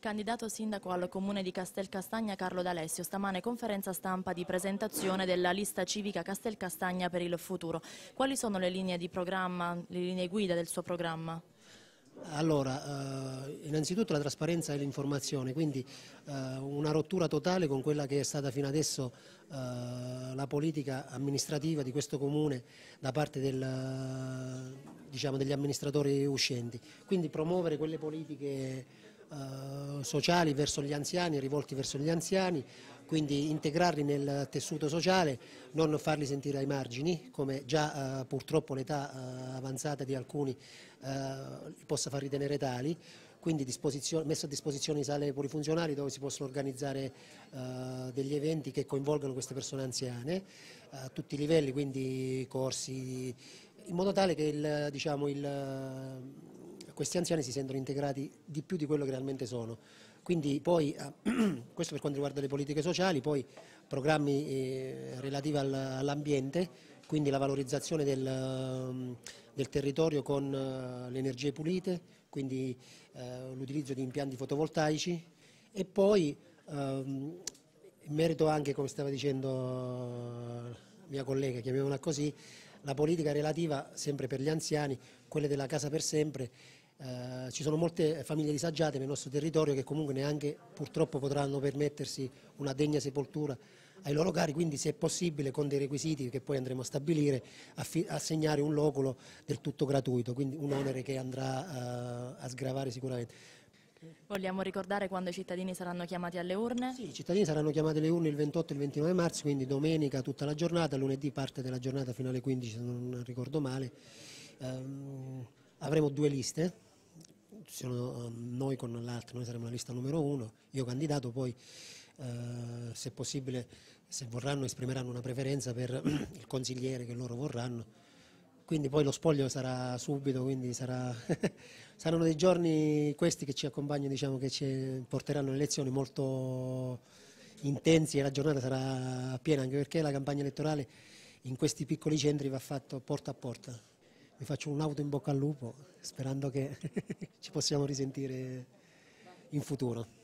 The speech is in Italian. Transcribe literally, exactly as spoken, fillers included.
Candidato sindaco al comune di Castelcastagna Carlo D'Alessio, stamane conferenza stampa di presentazione della lista civica Castelcastagna per il futuro. Quali sono le linee di programma, le linee guida del suo programma? Allora, eh, innanzitutto la trasparenza e l'informazione, quindi eh, una rottura totale con quella che è stata fino adesso eh, la politica amministrativa di questo comune da parte del, diciamo, degli amministratori uscenti, quindi promuovere quelle politiche eh, sociali verso gli anziani, rivolti verso gli anziani, quindi integrarli nel tessuto sociale, non farli sentire ai margini, come già eh, purtroppo l'età eh, avanzata di alcuni eh, li possa far ritenere tali, quindi messo a disposizione di sale polifunzionali dove si possono organizzare eh, degli eventi che coinvolgano queste persone anziane a tutti i livelli, quindi corsi, in modo tale che il, diciamo, il, questi anziani si sentono integrati di più di quello che realmente sono. Quindi poi, eh, questo per quanto riguarda le politiche sociali, poi programmi eh, relativi al, all'ambiente, quindi la valorizzazione del, del territorio con uh, le energie pulite, quindi uh, l'utilizzo di impianti fotovoltaici e poi um, in merito anche, come stava dicendo uh, mia collega, chiamiamola così, la politica relativa sempre per gli anziani, quelle della casa per sempre. Uh, ci sono molte famiglie disagiate nel nostro territorio che comunque neanche purtroppo potranno permettersi una degna sepoltura ai loro cari, quindi se è possibile con dei requisiti che poi andremo a stabilire, assegnare un loculo del tutto gratuito, quindi un onere che andrà uh, a sgravare sicuramente. Vogliamo ricordare quando i cittadini saranno chiamati alle urne? Sì, i cittadini saranno chiamati alle urne il ventotto e il ventinove marzo, quindi domenica tutta la giornata, lunedì parte della giornata fino alle quindici se non ricordo male. Um, avremo due liste. Sono noi con l'altra, noi saremo la lista numero uno, io candidato, poi eh, se possibile, se vorranno, esprimeranno una preferenza per il consigliere che loro vorranno, quindi poi lo spoglio sarà subito, quindi sarà saranno dei giorni questi che ci accompagnano, diciamo, che ci porteranno alle elezioni molto intensi e la giornata sarà piena, anche perché la campagna elettorale in questi piccoli centri va fatta porta a porta. Mi faccio un auto in bocca al lupo sperando che ci possiamo risentire in futuro.